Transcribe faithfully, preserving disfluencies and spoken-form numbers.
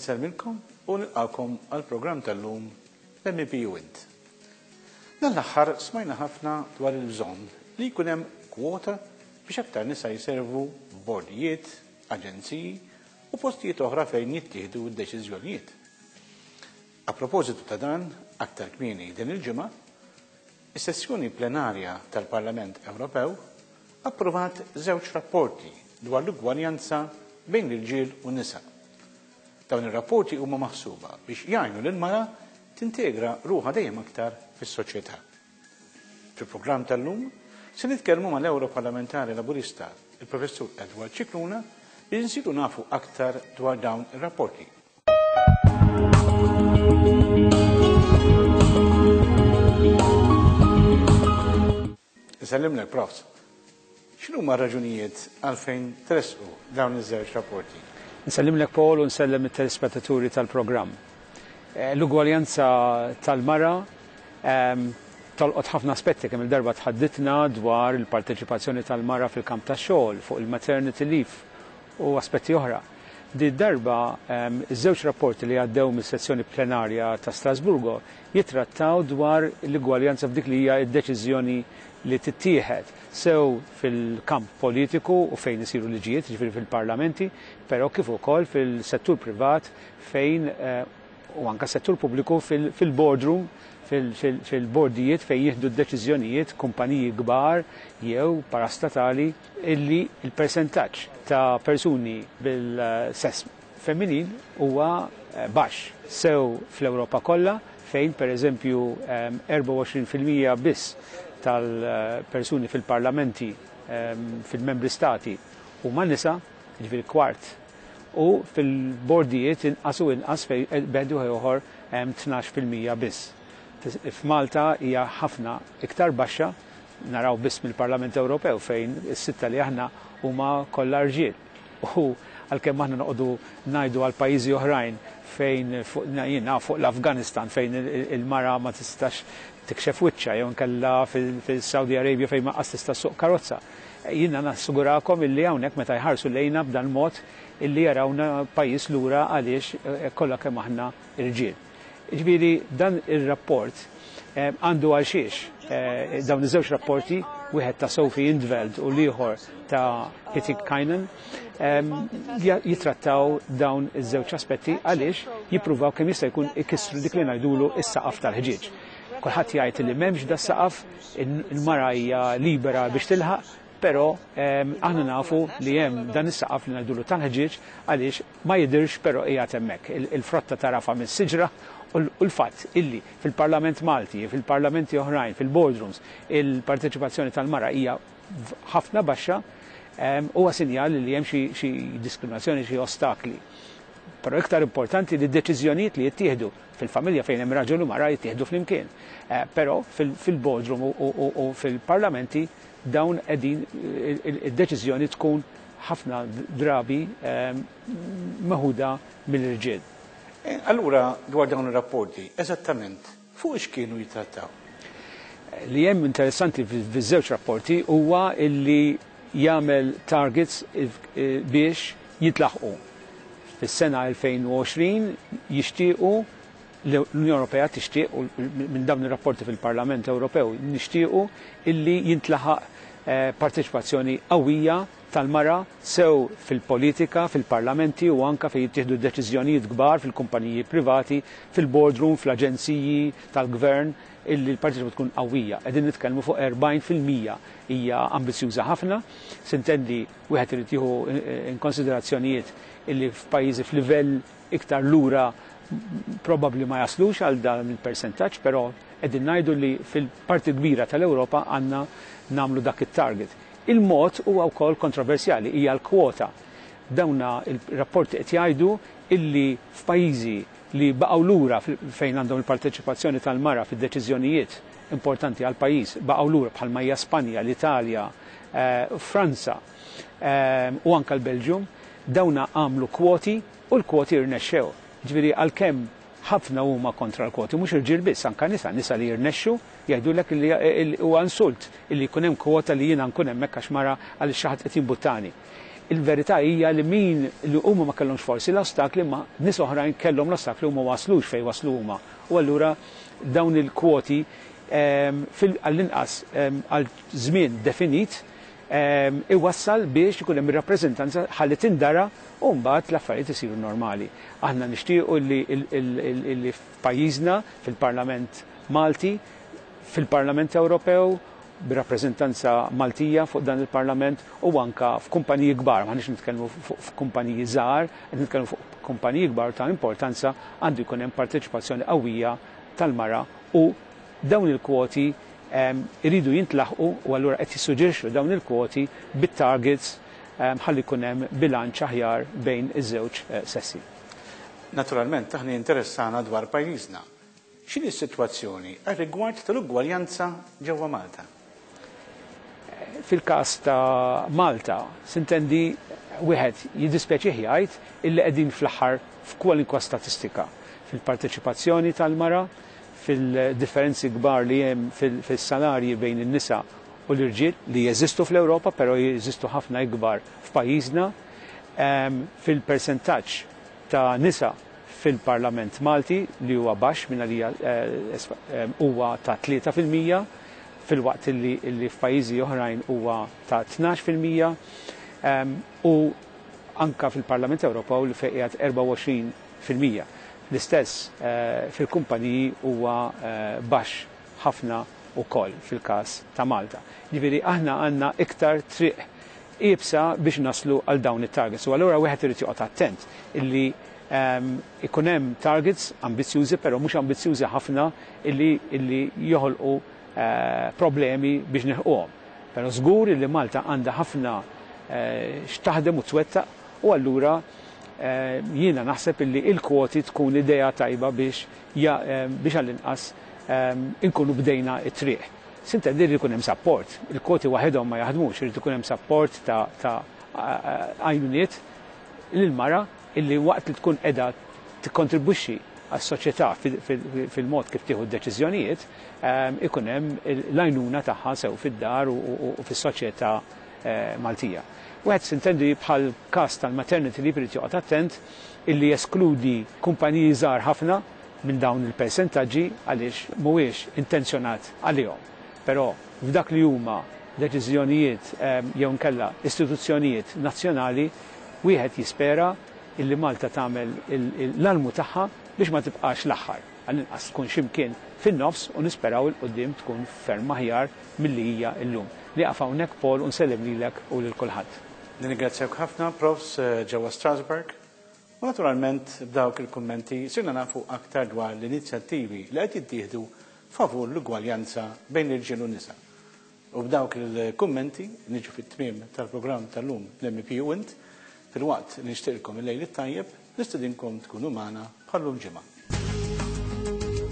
Insellmilkom u nilqakom għall-programm tal-lum l-M P U Int. Dan l-aħħar smajna ħafna dwar il-bżonn li jkun hemm kwota biex aktar nisa jservu bordijiet, aġenziji u postijiet oħra fejn jittieħdu d-deċiżjonijiet. A propositu ta' dan, aktar kmieni din il-ġimgħa, is-sessjoni plenarja tal-Parlament Ewropew approvat żewġ rapporti dwar l-ugwaljanza bejn l-irġiel u n-nisa. Dawn ir-rapporti huma maħsuba biex jgħinu lill-mara tintegra ruħha dejjem aktar fis-soċjetà. Fil-programm tal-lum se nitkellmu mal-Ewroparlamentari Laburista, il-Professur Edward Cicluna, biex insiru nafu aktar dwar dawn ir-rapporti. Isellimlek, Prof. X'inhuma r-raġunijiet għalfejn tresqu dawn iż-żewġ rapporti? Nsellimlek Paul u nsellem it-telespettaturi tal-programm. L-ugwaljanza tal-mara tolqot ħafna aspetti kemm il-darba tħadditna dwar il-parteċipazzjoni tal-mara fil-kamp tax-xogħol, fuq il-maternity leave u aspetti oħra. Di darba iż-żewġ rapporti li għaddew mis-sezzjoni plenarja ta' Strasburgo jitrattaw dwar l-ugwaljanza f'dik li hija d-deċiżjoni li tittieħed sew fil-kamp politiku u fejn isiru liġijiet, ġifieri fil-parlamenti, però kif ukoll fil-settur privat fejn u anke settur pubbliku fil-boardroom, fil-bordijiet fejn jieħdu d-deċiżjonijiet kumpaniji kbar jew parastatali illi il-persentaġġ ta' persuni bil-sess femminil huwa baxx. Sew fl-Ewropa kollha fejn pereżempju erba' u għoxrin fil-mija biss tal-persuni fil-parlamenti fil-membri stati huma nisa, ġifieri kwart, u fil-bordijiet inqas u inqas fejn bedu ieħor hemm tnax fil-mija biss. F'Malta hija ħafna iktar baxxa, naraw biss mill-Parlament Ewropew fejn is-sitta li aħna huma kollha irġiel. U għalkemm aħna noqogħdu ngħidu għal pajjiżi oħrajn fejn jiena fuq l-Afganistan fejn il-mara ma tistax tikxef wiċċa jew nkella fil-Saudi Arabia fejn ma qas tista' suq karozza. Jiena nassigurakom illi hawnhekk meta jħarsu lejna b'dan mod illi jarawna pajjiż lura għaliex kollha kemm aħna irġiel. Ġifieri dan ir-rapport għandu għal xiex dawn iż-żewġ rapporti, wieħed ta' Sophie in 't Veld u l-ieħor ta' Pietikäinen, jitrattaw dawn iż-żewġ aspetti għaliex jippruvaw kemm jista' jkun ikissru dik li ngħidulu is-saqaf tal-ħġieġ. Kulħadd jgħid li m'hemmx da saqaf, il-mara hija libera biex tilħaq, però aħna nafu li hemm dan is-saqaf li ngħidulu tal-ħġieġ għaliex ma jidhirx però qiegħed hemmhekk. Il-frotta tarafha mis-siġra u l-fatt illi fil-Parlament Malti, fil-parlamenti oħrajn, fil-boardrooms, il-parteċipazzjoni tal-mara hija ħafna baxxa huwa sinjal li hemm xi diskriminazzjoni, xi ostakli. Però iktar importanti li d-deċiżjonijiet li jittieħdu fil-familja fejn hemm raġel u mara jittieħdu flimkien. Però fil-boardroom u fil-parlamenti dawn qegħdin id-deċiżjoni tkun ħafna drabi meħuda mill-irġiel. Allura dwar dawn ir-rapporti, eżattament fuq x'kienu jitrattaw? Li hemm interessanti fiż-żewġ rapporti huwa illi jagħmel targets biex jitlaħqu. Fis-sena elfejn u għoxrin jixtiequ l-Unjoni Ewropea tixtieq minn dawn ir-rapporti fil-Parlament Ewropew nixtiequ illi jintlaħaq parteċipazzjoni qawwija tal-mara sew fil-politika, fil-parlamenti u anke fejn jittieħdu deċiżjonijiet kbar fil-kumpaniji privati, fil-boardroom, fl-aġenziji tal-gvern illi l-parteċipazzjoni tkun qawwija. Qegħdin nitkellmu fuq erbgħin fil-mija hija ambizzjuża ħafna, sintendi wieħed irid jieħu in konsiderazzjonijiet illi f'pajjiżi f'livell iktar lura probabbli ma jaslux għal dan il-persentaġġ, però qegħdin ngħidu li fil-parti kbira tal-Ewropa għandna nagħmlu dak it-target. Il-mod huwa wkoll kontroversjali hija l-kwota. Dawna il-rapporti qed jgħidu illi f'pajjiżi li baqgħu lura fejn għandhom il-parteċipazzjoni tal-mara fid-deċiżjonijiet importanti għal pajjiż baqgħu lura bħalma hija Spanja, l-Italja, Franza u anke l-Belġium, dawna għamlu kwoti u l-kwoti rnexxew. Ġifieri għalkemm ħafna huma kontra l-kwoti, mhux irġiel biss, anke nisa, nisa li jirnexxu jgħidulek li huwa insult illi jkun hemm kwota li jiena nkun hemmhekk għax mara għaliex xi ħadd qed jimbuttani. il-verità hija li min li huma ma kellhomx forsi l-ostakli ma nies oħrajn kellhom l-ostakli huma waslux fejn waslu huma. U allura dawn il-kwoti għall-inqas għal żmien definit iwassal biex ikun hemm ir-rappreżentanza ħalli tindara u mbagħad l-affarijiet isiru normali. Aħna nixtiequ li f'pajjiżna fil-Parlament Malti, fil-Parlament Ewropew, b'rappreżentanza Maltija fuq dan il-Parlament u anka f'kumpaniji kbar, ma nix nitkellmu fuq f'kumpaniji żgħar, qed nitkellmu fuq kumpaniji kbar ta' importanza għandu jkun hemm parteċipazzjoni qawwija tal-mara u dawn il-kwoti iridu jintlaħqu u allura qed jissuġġerixxu dawn il-kwoti bit-targets ħalli jkun hemm bilanċ aħjar bejn iż-żewġ sessi. Naturalment aħna interessana dwar pajjiżna. X'inhi s-sitwazzjoni għar-rigward tal-ugwaljanza ġewwa Malta? Fil-każ ta' Malta, sintendi wieħed jiddispjaċih jgħid illi qegħdin fl-aħħar f'kwalinkwa statistika fil-parteċipazzjoni tal-mara, fil-differenzi kbar li hemm fis-salarji bejn in-nisa u l-irġiel li jeżistu fl-Ewropa, però jeżistu ħafna ikbar f'pajjiżna, fil-persentaġġ ta' nisa fil-Parlament Malti li huwa baxx minn għalija huwa ta' tlieta fil-mija, fil-waqt li f'pajjiżi oħrajn huwa ta' tnax fil-mija u anka fil-Parlament Ewropew li fejn qiegħed erba' u għoxrin fil-mija. L-istess fil-kumpaniji huwa baxx ħafna wkoll fil-każ ta' Malta. Jiġifieri aħna għandna iktar triq qiebsa biex naslu għal dawn it-targets. U allura wieħed irid joqgħod attent illi ikun hemm targets ambizzjużi però mhux ambizzjużi ħafna illi joħolqu problemi biex nilħquhom. Però żgur li Malta għandha ħafna x'taħdem u twettaq u allura jiena naħseb illi il-kwoti tkun idea tajba biex biex għall-inqas inkunu bdejna t-triq. Sintendi li jkun hemm support. Il-kwoti waħedhom ma jaħdmux, irid ikun hemm support ta' għajnuniet lil-mara illi waqt li tkun qiegħda tikkontribwixxi għas-soċjetà fil-mod kif tieħu d-deċiżjonijiet, ikun hemm l-għajnuna tagħha sew fid-dar u fis-soċjetà Maltija. Wieħed sintendi bħal każ tal-maternity leave irid joqgħod attent illi jeskludi kumpaniji żgħar ħafna minn dawn il-persentaġġi għaliex mhuwiex intenzjonat għalihom. Però f'dak li huma deċiżjonijiet jew nkella istituzzjonijiet nazzjonali wieħed jispera illi Malta tagħmel l-almu tagħha biex ma tibqax l-aħħar. Għall-inqas tkun x'imkien fin-nofs u nisperaw il-qudiem tkun ferm aħjar milli hija llum. Li hawnhekk Paul u nsellem lilek u lil kulħadd. Nirringrazzjak ħafna profs ġewwa Strasbourg u naturalment b'dawk il-kummenti sirna nafu aktar dwar l-inizjattivi li qed jittieħdu favur l-ugwaljanza bejn l-irġiel u nisa. U b'dawk il-kummenti niġu fit-tmiem tal-programm tal-lum l-M P U Int fil-waqt li nixtieqilkom il-lejl it-tajjeb nistedinkom tkunu magħna bħallum ġimgħa.